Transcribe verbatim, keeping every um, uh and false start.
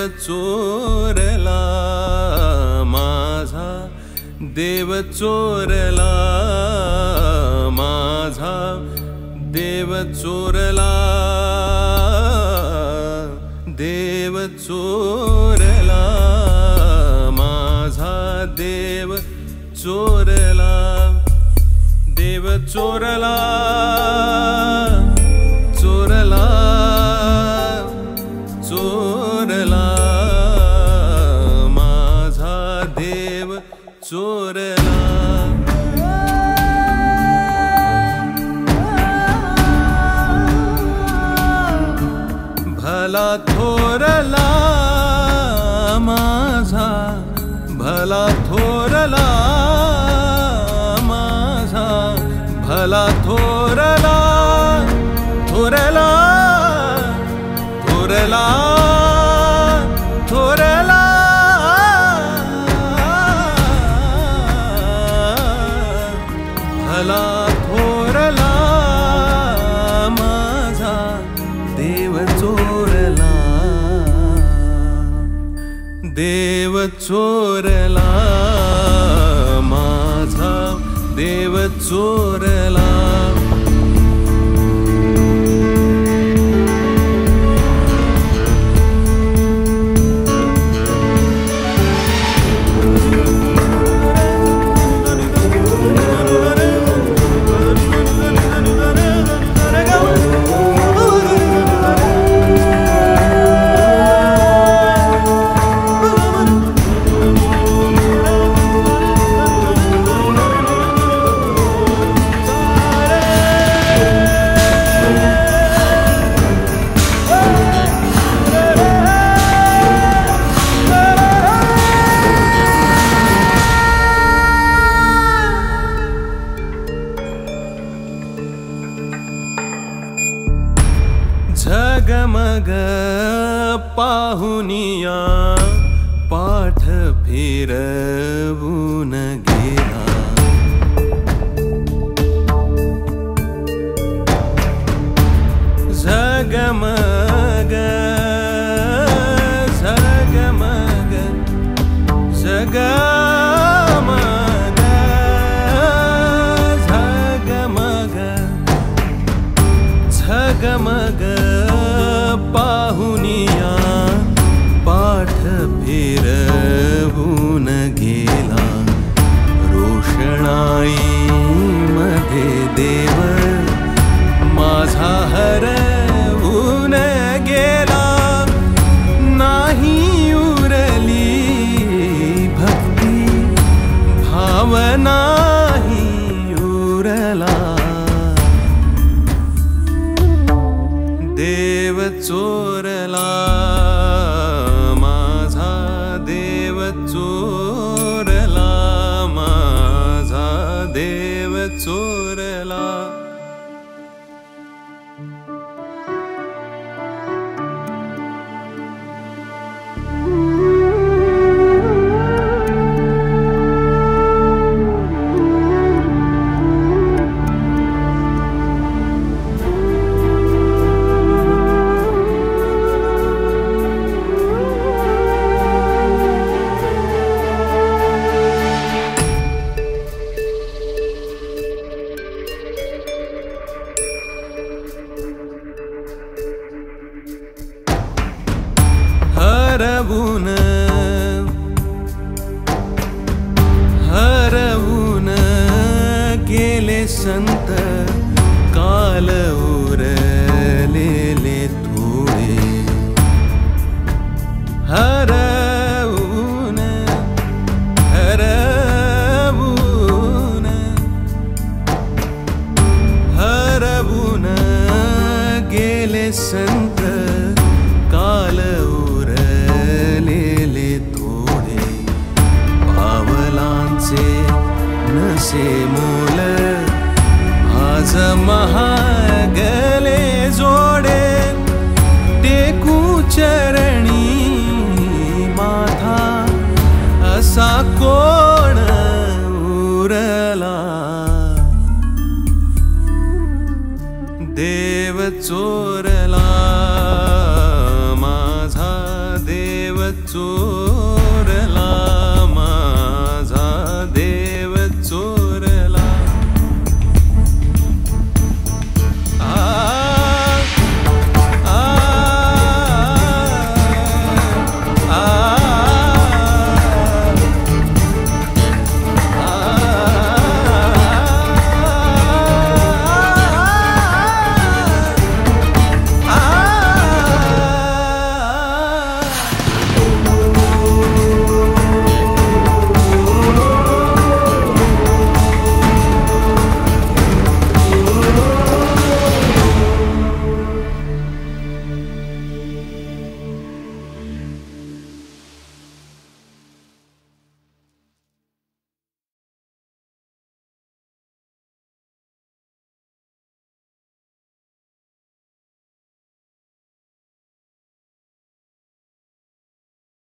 चोरला माझा देव चोरला माझा देव चोरला देव चोरला माझा देव चोरला देव चोरला चोरला चोरला माझा देव चोरला भला थोरला माझा भला थोरला माझा भला थोरला थोरला थोरला थोरला भला थोरला माझा देव चोरला देव चोरला माझा देव चोरला झगमग पाहुनिया पाठ फिरवून गेला झगमग झगमग झगमग झगमग झगमग पाहुनिया पाठ फिरवून गेला रोषणाई मध्ये देव माझा हरवून गेला नाही उरली भक्ती भावनाही उरला देव चोरला माझा देव चोरला माझा देव चोरला हरवून हरवून गेले संत काल उरलेले थोडे हरवून हरवून हरवून गेले संत काल नसे मोल आज महागले जोडे टेकू चरणी माथा असा कोण उरला देव चोरला माझा देव चोरला.